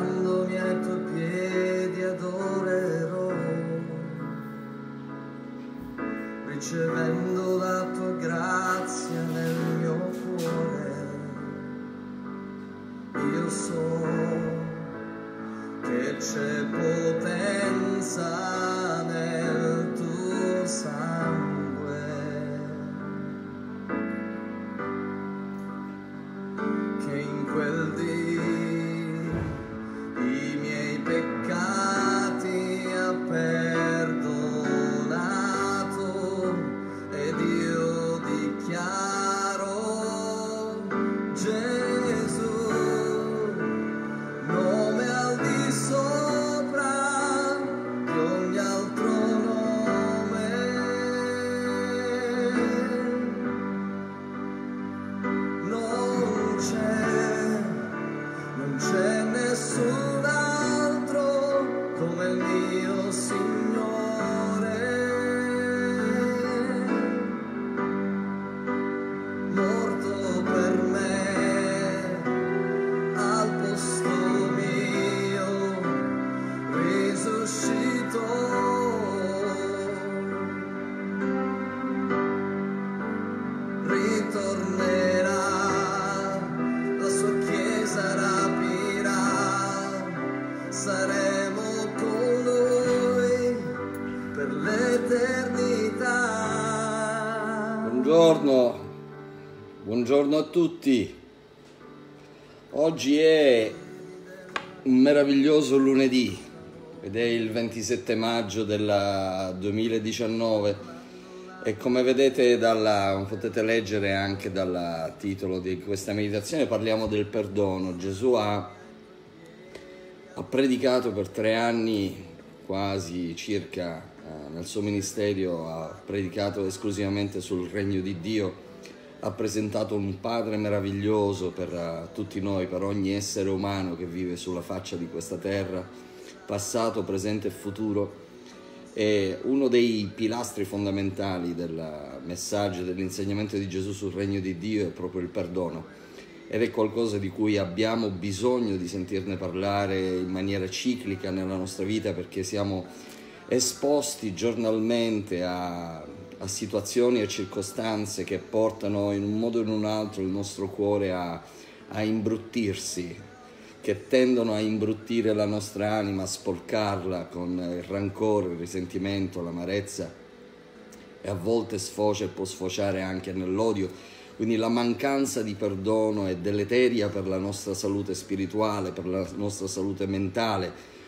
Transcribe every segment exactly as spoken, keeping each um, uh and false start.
Gettandomi ai tuoi piedi adorerò, ricevendo la tua grazia nel mio cuore. Io so che c'è potenza nel tuo sangue, che in quel dì i miei peccati ha perdonato, ed io dichiaro Gesù nome al di sopra di ogni altro nome. Non c'è, non c'è nessun altro come il mio Signore, morto per me al posto mio, risuscito, ritornerà, la sua chiesa rapirà, saremo con lui per l'eternità. Buongiorno, buongiorno a tutti. Oggi è un meraviglioso lunedì ed è il ventisette maggio del duemiladiciannove e come vedete dalla, potete leggere anche dal titolo di questa meditazione, parliamo del perdono. Gesù ha, ha predicato per tre anni quasi circa eh, nel suo ministero, ha predicato esclusivamente sul regno di Dio, ha presentato un Padre meraviglioso per uh, tutti noi, per ogni essere umano che vive sulla faccia di questa terra, passato, presente e futuro. E uno dei pilastri fondamentali del messaggio, dell'insegnamento di Gesù sul regno di Dio è proprio il perdono, ed è qualcosa di cui abbiamo bisogno di sentirne parlare in maniera ciclica nella nostra vita, perché siamo esposti giornalmente a a situazioni e circostanze che portano in un modo o in un altro il nostro cuore a, a imbruttirsi, che tendono a imbruttire la nostra anima, a sporcarla con il rancore, il risentimento, l'amarezza, e a volte sfocia e può sfociare anche nell'odio. Quindi la mancanza di perdono è deleteria per la nostra salute spirituale, per la nostra salute mentale,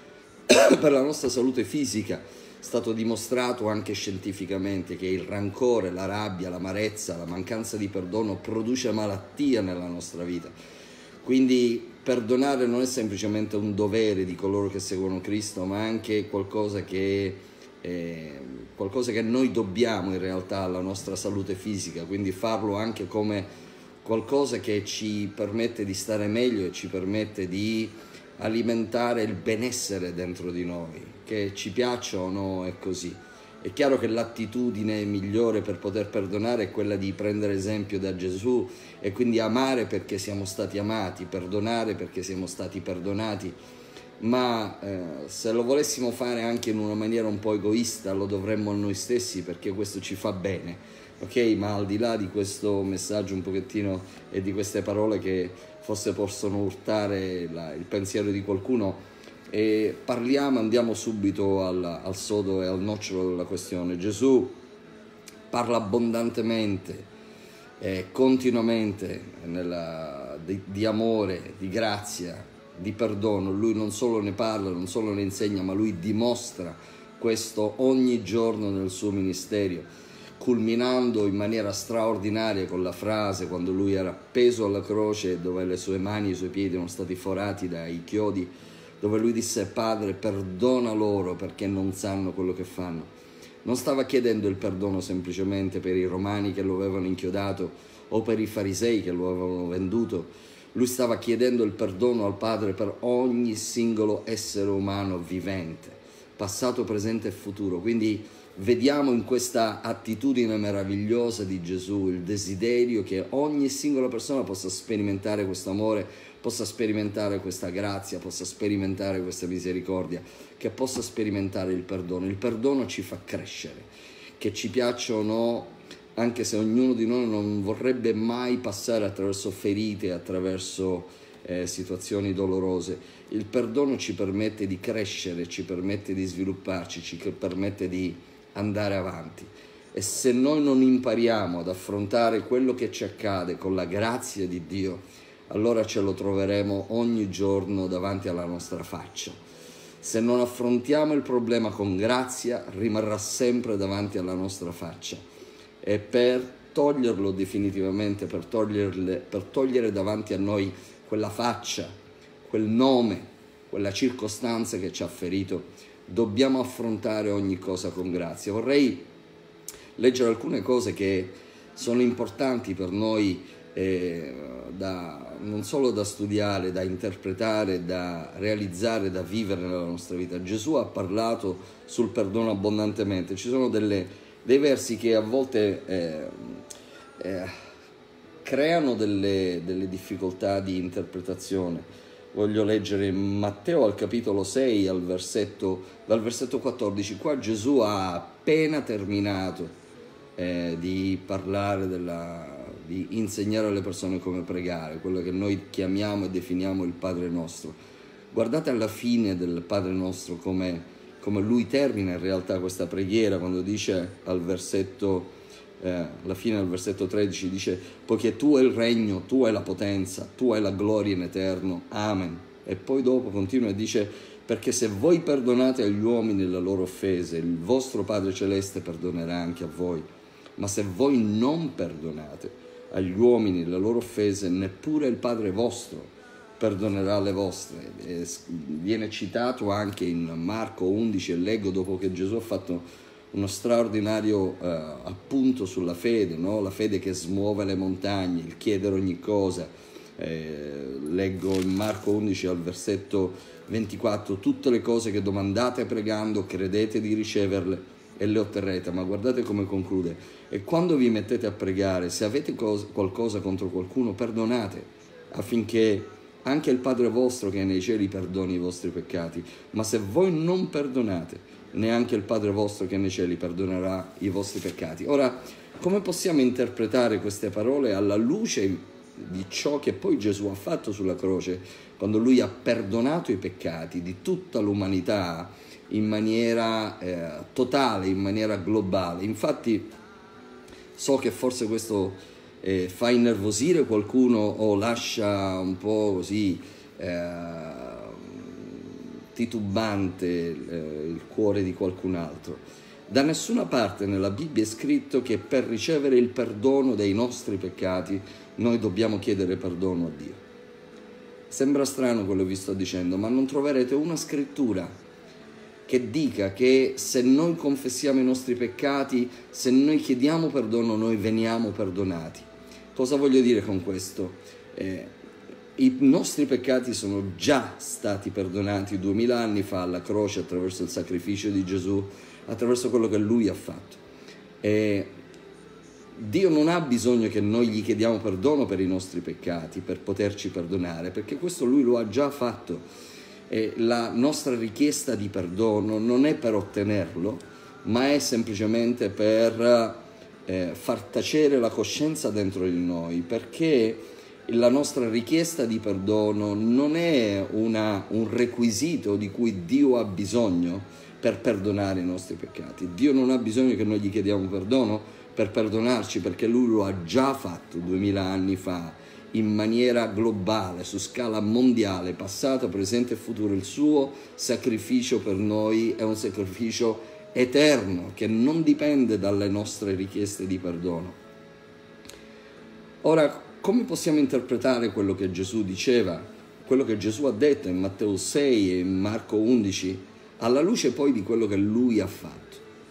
per la nostra salute fisica. È stato dimostrato anche scientificamente che il rancore, la rabbia, l'amarezza, la mancanza di perdono produce malattia nella nostra vita. Quindi perdonare non è semplicemente un dovere di coloro che seguono Cristo, ma anche qualcosa che, eh, qualcosa che noi dobbiamo in realtà alla nostra salute fisica, quindi farlo anche come qualcosa che ci permette di stare meglio e ci permette di alimentare il benessere dentro di noi, che ci piaccia o no è così. È chiaro che l'attitudine migliore per poter perdonare è quella di prendere esempio da Gesù e quindi amare perché siamo stati amati, perdonare perché siamo stati perdonati, ma eh, se lo volessimo fare anche in una maniera un po' egoista lo dovremmo a noi stessi, perché questo ci fa bene, ok? Ma al di là di questo messaggio un pochettino e di queste parole che forse possono urtare la, il pensiero di qualcuno, e parliamo, andiamo subito al, al sodo e al nocciolo della questione. Gesù parla abbondantemente, eh, continuamente nella, di, di amore, di grazia, di perdono. Lui non solo ne parla, non solo ne insegna, ma lui dimostra questo ogni giorno nel suo ministero, culminando in maniera straordinaria con la frase quando lui era appeso alla croce, dove le sue mani e i suoi piedi erano stati forati dai chiodi, dove lui disse: Padre, perdona loro perché non sanno quello che fanno. Non stava chiedendo il perdono semplicemente per i romani che lo avevano inchiodato o per i farisei che lo avevano venduto. Lui stava chiedendo il perdono al Padre per ogni singolo essere umano vivente, passato, presente e futuro. Quindi vediamo in questa attitudine meravigliosa di Gesù il desiderio che ogni singola persona possa sperimentare questo amore possa sperimentare questa grazia, possa sperimentare questa misericordia, che possa sperimentare il perdono. Il perdono ci fa crescere, che ci piaccia o no, anche se ognuno di noi non vorrebbe mai passare attraverso ferite, attraverso eh, situazioni dolorose. Il perdono ci permette di crescere, ci permette di svilupparci, ci permette di andare avanti. E se noi non impariamo ad affrontare quello che ci accade con la grazia di Dio, allora ce lo troveremo ogni giorno davanti alla nostra faccia. Se non affrontiamo il problema con grazia, rimarrà sempre davanti alla nostra faccia. E per toglierlo definitivamente, per, toglierle, per togliere davanti a noi quella faccia, quel nome, quella circostanza che ci ha ferito, dobbiamo affrontare ogni cosa con grazia. Vorrei leggere alcune cose che sono importanti per noi, eh, da, non solo da studiare, da interpretare, da realizzare, da vivere nella nostra vita. Gesù ha parlato sul perdono abbondantemente. Ci sono delle, dei versi che a volte eh, eh, creano delle, delle difficoltà di interpretazione. Voglio leggere Matteo al capitolo sei, al versetto, dal versetto quattordici. Qua Gesù ha appena terminato eh, di parlare della... di insegnare alle persone come pregare, quello che noi chiamiamo e definiamo il Padre Nostro. Guardate alla fine del Padre Nostro come, come lui termina in realtà questa preghiera, quando dice al versetto, eh, alla fine del versetto tredici, dice: poiché tu hai il regno, tu hai la potenza, tu hai la gloria in eterno, amen. E poi dopo continua e dice: perché se voi perdonate agli uomini le loro offese, il vostro Padre Celeste perdonerà anche a voi. Ma se voi non perdonate agli uomini le loro offese, neppure il Padre vostro perdonerà le vostre. E viene citato anche in Marco undici, e leggo, dopo che Gesù ha fatto uno straordinario eh, appunto sulla fede, no? La fede che smuove le montagne, il chiedere ogni cosa. Eh, leggo in Marco undici al versetto ventiquattro: tutte le cose che domandate pregando, credete di riceverle e le otterrete. Ma guardate come conclude: e quando vi mettete a pregare, se avete cos- qualcosa contro qualcuno, perdonate, affinché anche il Padre vostro che è nei cieli perdoni i vostri peccati. Ma se voi non perdonate, neanche il Padre vostro che è nei cieli perdonerà i vostri peccati. Ora, come possiamo interpretare queste parole alla luce di ciò che poi Gesù ha fatto sulla croce, quando lui ha perdonato i peccati di tutta l'umanità in maniera eh, totale, in maniera globale? Infatti so che forse questo eh, fa innervosire qualcuno o lascia un po' così eh, titubante eh, il cuore di qualcun altro. Da nessuna parte nella Bibbia è scritto che per ricevere il perdono dei nostri peccati noi dobbiamo chiedere perdono a Dio. Sembra strano quello che vi sto dicendo, ma non troverete una scrittura che dica che se noi confessiamo i nostri peccati, se noi chiediamo perdono, noi veniamo perdonati. Cosa voglio dire con questo? Eh, i nostri peccati sono già stati perdonati duemila anni fa alla croce, attraverso il sacrificio di Gesù, attraverso quello che Lui ha fatto. E Dio non ha bisogno che noi gli chiediamo perdono per i nostri peccati, per poterci perdonare, perché questo Lui lo ha già fatto. E la nostra richiesta di perdono non è per ottenerlo, ma è semplicemente per eh, far tacere la coscienza dentro di noi, perché la nostra richiesta di perdono non è una, un requisito di cui Dio ha bisogno per perdonare i nostri peccati. Dio non ha bisogno che noi gli chiediamo perdono per perdonarci, perché Lui lo ha già fatto duemila anni fa, in maniera globale, su scala mondiale, passato, presente e futuro. Il suo sacrificio per noi è un sacrificio eterno, che non dipende dalle nostre richieste di perdono. Ora, come possiamo interpretare quello che Gesù diceva, quello che Gesù ha detto in Matteo sei e in Marco undici, alla luce poi di quello che Lui ha fatto?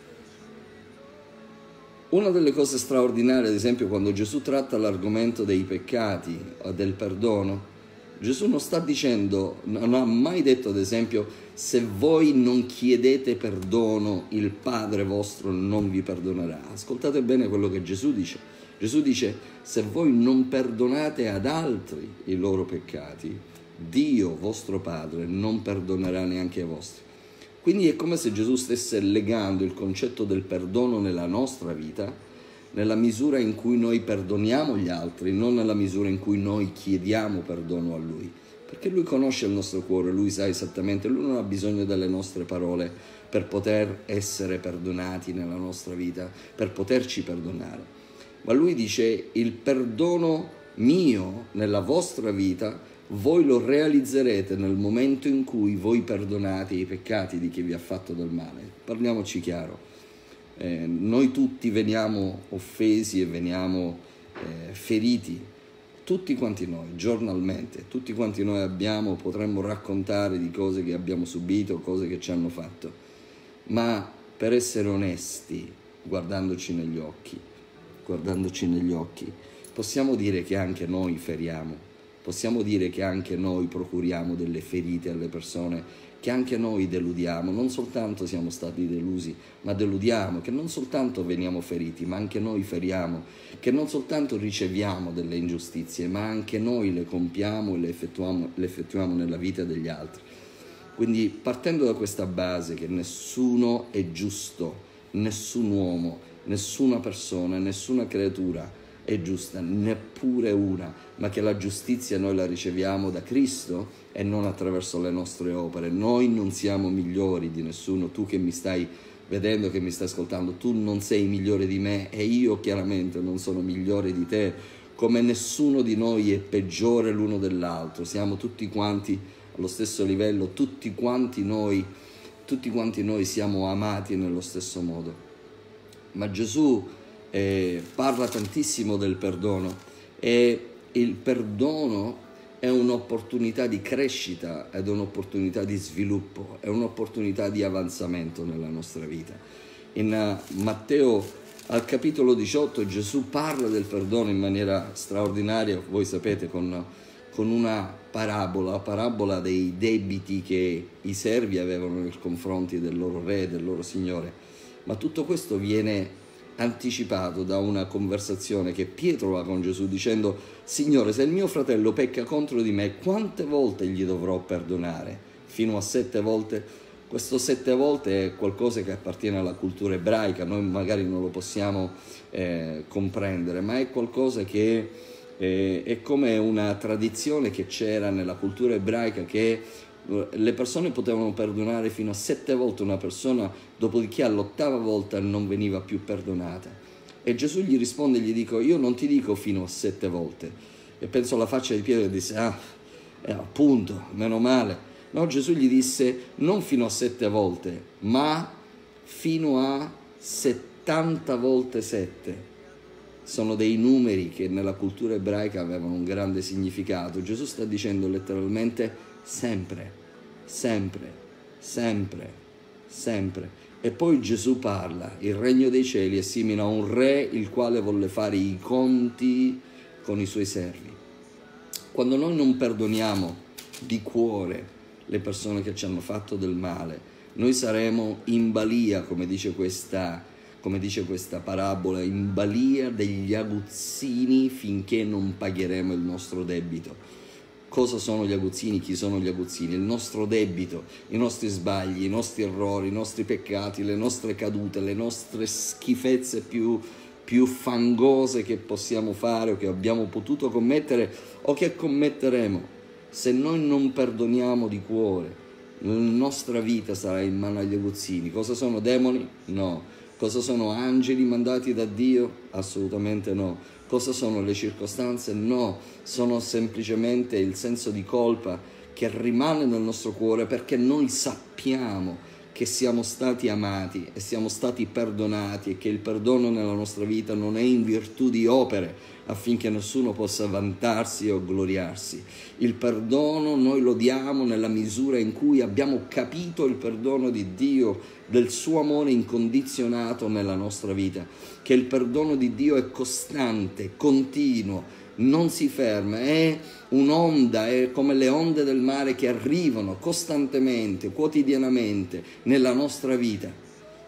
Una delle cose straordinarie, ad esempio, quando Gesù tratta l'argomento dei peccati o del perdono, Gesù non sta dicendo, non ha mai detto, ad esempio, se voi non chiedete perdono, il Padre vostro non vi perdonerà. Ascoltate bene quello che Gesù dice. Gesù dice: se voi non perdonate ad altri i loro peccati, Dio, vostro Padre, non perdonerà neanche ai vostri. Quindi è come se Gesù stesse legando il concetto del perdono nella nostra vita, nella misura in cui noi perdoniamo gli altri, non nella misura in cui noi chiediamo perdono a Lui. Perché Lui conosce il nostro cuore, Lui sa esattamente, Lui non ha bisogno delle nostre parole per poter essere perdonati nella nostra vita, per poterci perdonare. Ma Lui dice: il perdono mio nella vostra vita voi lo realizzerete nel momento in cui voi perdonate i peccati di chi vi ha fatto del male. Parliamoci chiaro, eh, noi tutti veniamo offesi e veniamo eh, feriti, tutti quanti noi, giornalmente, tutti quanti noi abbiamo, potremmo raccontare di cose che abbiamo subito, cose che ci hanno fatto, ma per essere onesti, guardandoci negli occhi, guardandoci negli occhi, possiamo dire che anche noi feriamo, possiamo dire che anche noi procuriamo delle ferite alle persone, che anche noi deludiamo, non soltanto siamo stati delusi, ma deludiamo, che non soltanto veniamo feriti, ma anche noi feriamo, che non soltanto riceviamo delle ingiustizie, ma anche noi le compiamo e le effettuiamo, le effettuiamo nella vita degli altri. Quindi, partendo da questa base che nessuno è giusto, nessun uomo, nessuna persona, nessuna creatura è giusta, neppure una, ma che la giustizia noi la riceviamo da Cristo e non attraverso le nostre opere. Noi non siamo migliori di nessuno. Tu che mi stai vedendo, che mi stai ascoltando, tu non sei migliore di me e io chiaramente non sono migliore di te, come nessuno di noi è peggiore l'uno dell'altro. Siamo tutti quanti allo stesso livello, tutti quanti noi, tutti quanti noi siamo amati nello stesso modo. Ma Gesù Eh, parla tantissimo del perdono, e il perdono è un'opportunità di crescita ed è un'opportunità di sviluppo, è un'opportunità di avanzamento nella nostra vita. In uh, Matteo al capitolo diciotto Gesù parla del perdono in maniera straordinaria, voi sapete, con, con una parabola, la parabola dei debiti che i servi avevano nei confronti del loro re, del loro signore. Ma tutto questo viene anticipato da una conversazione che Pietro ha con Gesù, dicendo: Signore, se il mio fratello pecca contro di me, quante volte gli dovrò perdonare? Fino a sette volte? Questo sette volte è qualcosa che appartiene alla cultura ebraica, noi magari non lo possiamo eh, comprendere, ma è qualcosa che eh, è come una tradizione che c'era nella cultura ebraica, che le persone potevano perdonare fino a sette volte una persona, dopodiché all'ottava volta non veniva più perdonata. E Gesù gli risponde e gli dico: io non ti dico fino a sette volte. E penso alla faccia di Pietro e disse: ah, eh, appunto, meno male. No, Gesù gli disse non fino a sette volte, ma fino a settanta volte sette. Sono dei numeri che nella cultura ebraica avevano un grande significato. Gesù sta dicendo letteralmente sempre, sempre, sempre, sempre. E poi Gesù parla: il regno dei cieli è simile a un re il quale volle fare i conti con i suoi servi. Quando noi non perdoniamo di cuore le persone che ci hanno fatto del male, noi saremo in balia, come dice questa, come dice questa parabola, in balia degli aguzzini finché non pagheremo il nostro debito. Cosa sono gli aguzzini? Chi sono gli aguzzini? Il nostro debito, i nostri sbagli, i nostri errori, i nostri peccati, le nostre cadute, le nostre schifezze più, più fangose che possiamo fare o che abbiamo potuto commettere o che commetteremo. Se noi non perdoniamo di cuore, la nostra vita sarà in mano agli aguzzini. Cosa sono demoni? No. Cosa sono angeli mandati da Dio? Assolutamente no. Cosa sono le circostanze? No, sono semplicemente il senso di colpa che rimane nel nostro cuore, perché noi sappiamo che siamo stati amati e siamo stati perdonati, e che il perdono nella nostra vita non è in virtù di opere affinché nessuno possa vantarsi o gloriarsi. Il perdono noi lo diamo nella misura in cui abbiamo capito il perdono di Dio, del suo amore incondizionato nella nostra vita, che il perdono di Dio è costante, continuo, non si ferma, è un'onda, è come le onde del mare che arrivano costantemente, quotidianamente nella nostra vita.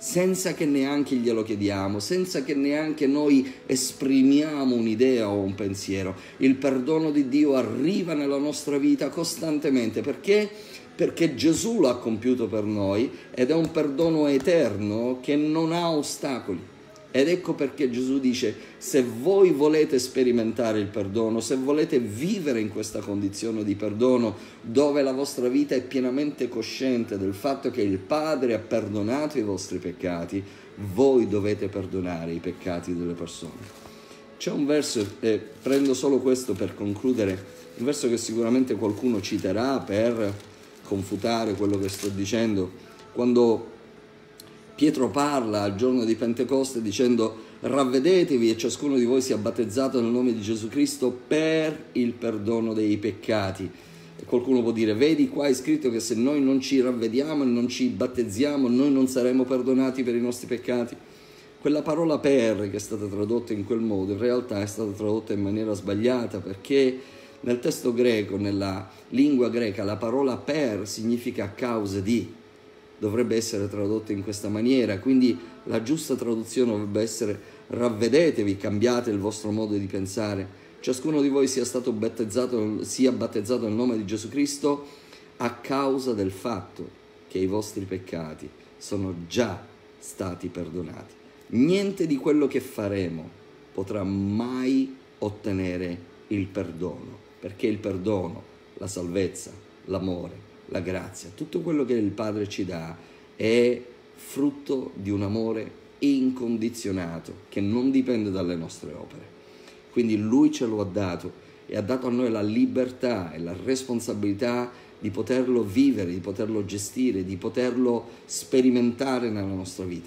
senza che neanche glielo chiediamo, senza che neanche noi esprimiamo un'idea o un pensiero. Il perdono di Dio arriva nella nostra vita costantemente. Perché? Perché Gesù l'ha compiuto per noi ed è un perdono eterno che non ha ostacoli. Ed ecco perché Gesù dice: se voi volete sperimentare il perdono, se volete vivere in questa condizione di perdono, dove la vostra vita è pienamente cosciente del fatto che il Padre ha perdonato i vostri peccati, voi dovete perdonare i peccati delle persone. C'è un verso, e prendo solo questo per concludere, un verso che sicuramente qualcuno citerà per confutare quello che sto dicendo, quando Pietro parla al giorno di Pentecoste dicendo: ravvedetevi e ciascuno di voi sia battezzato nel nome di Gesù Cristo per il perdono dei peccati. E qualcuno può dire: vedi, qua è scritto che se noi non ci ravvediamo e non ci battezziamo, noi non saremo perdonati per i nostri peccati. Quella parola per, che è stata tradotta in quel modo, in realtà è stata tradotta in maniera sbagliata, perché nel testo greco, nella lingua greca, la parola per significa a causa di. Dovrebbe essere tradotta in questa maniera, quindi la giusta traduzione dovrebbe essere: ravvedetevi, cambiate il vostro modo di pensare, ciascuno di voi sia stato battezzato, sia battezzato nel nome di Gesù Cristo a causa del fatto che i vostri peccati sono già stati perdonati. Niente di quello che faremo potrà mai ottenere il perdono, perché il perdono, la salvezza, l'amore, la grazia, tutto quello che il Padre ci dà è frutto di un amore incondizionato che non dipende dalle nostre opere. Quindi Lui ce lo ha dato e ha dato a noi la libertà e la responsabilità di poterlo vivere, di poterlo gestire, di poterlo sperimentare nella nostra vita.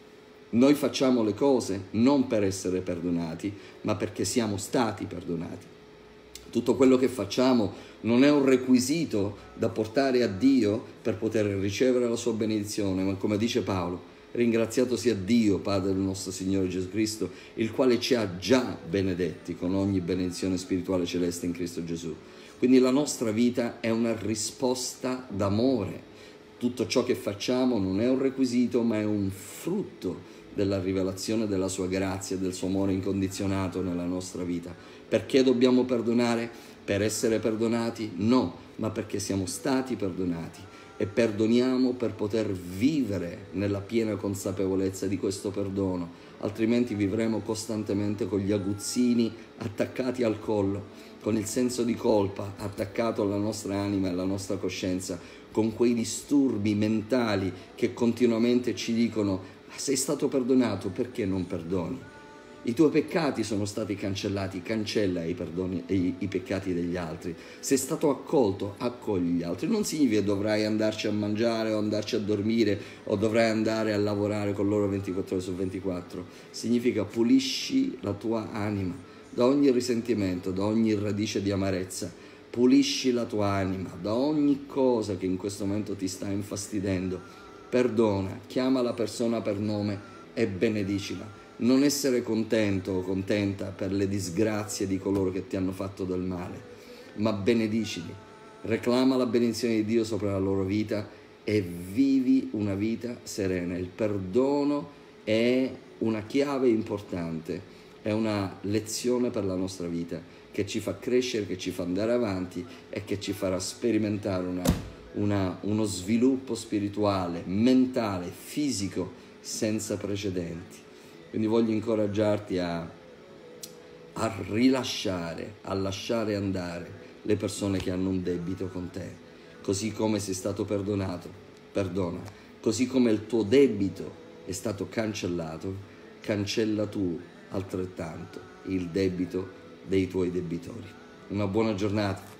Noi facciamo le cose non per essere perdonati, ma perché siamo stati perdonati. Tutto quello che facciamo non è un requisito da portare a Dio per poter ricevere la sua benedizione, ma come dice Paolo: ringraziato sia Dio, Padre del nostro Signore Gesù Cristo, il quale ci ha già benedetti con ogni benedizione spirituale celeste in Cristo Gesù. Quindi la nostra vita è una risposta d'amore. Tutto ciò che facciamo non è un requisito, ma è un frutto della rivelazione della sua grazia e del suo amore incondizionato nella nostra vita. Perché dobbiamo perdonare? Per essere perdonati? No, ma perché siamo stati perdonati e perdoniamo per poter vivere nella piena consapevolezza di questo perdono, altrimenti vivremo costantemente con gli aguzzini attaccati al collo, con il senso di colpa attaccato alla nostra anima e alla nostra coscienza, con quei disturbi mentali che continuamente ci dicono: sei stato perdonato, perché non perdoni? I tuoi peccati sono stati cancellati, cancella i, perdoni, i, i peccati degli altri. Sei stato accolto, accogli gli altri. Non significa che dovrai andarci a mangiare o andarci a dormire o dovrai andare a lavorare con loro ventiquattro ore su ventiquattro. Significa: pulisci la tua anima da ogni risentimento, da ogni radice di amarezza. Pulisci la tua anima da ogni cosa che in questo momento ti sta infastidendo. Perdona, chiama la persona per nome e benedicila. Non essere contento o contenta per le disgrazie di coloro che ti hanno fatto del male, ma benedicili. Reclama la benedizione di Dio sopra la loro vita e vivi una vita serena. Il perdono è una chiave importante, è una lezione per la nostra vita che ci fa crescere, che ci fa andare avanti e che ci farà sperimentare una, una, uno sviluppo spirituale, mentale, fisico senza precedenti. Quindi voglio incoraggiarti a, a rilasciare, a lasciare andare le persone che hanno un debito con te. Così come sei stato perdonato, perdona. Così come il tuo debito è stato cancellato, cancella tu altrettanto il debito dei tuoi debitori. Una buona giornata.